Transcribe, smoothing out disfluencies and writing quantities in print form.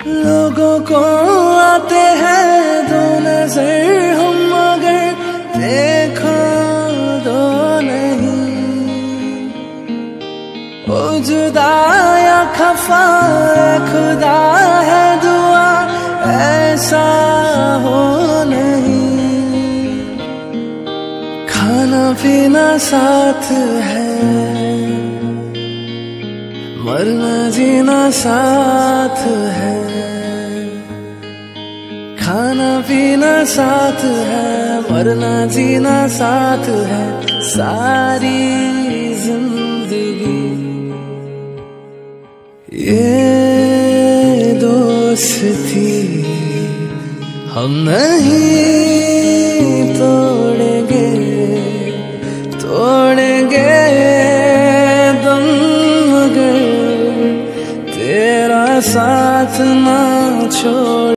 लोगों को आते हैं दो नजर, हम मगर देखो दो नहीं। ओ जुदा या खफा खुदा है दुआ ऐसा हो नहीं। खाना पीना साथ है, मरना जीना साथ है। खाना पीना साथ है, मरना जीना साथ है। सारी जिंदगी ये दोस्ती हम नहीं तोड़ेंगे, तोड़ेंगे दम मगर तेरा साथ ना छोड़।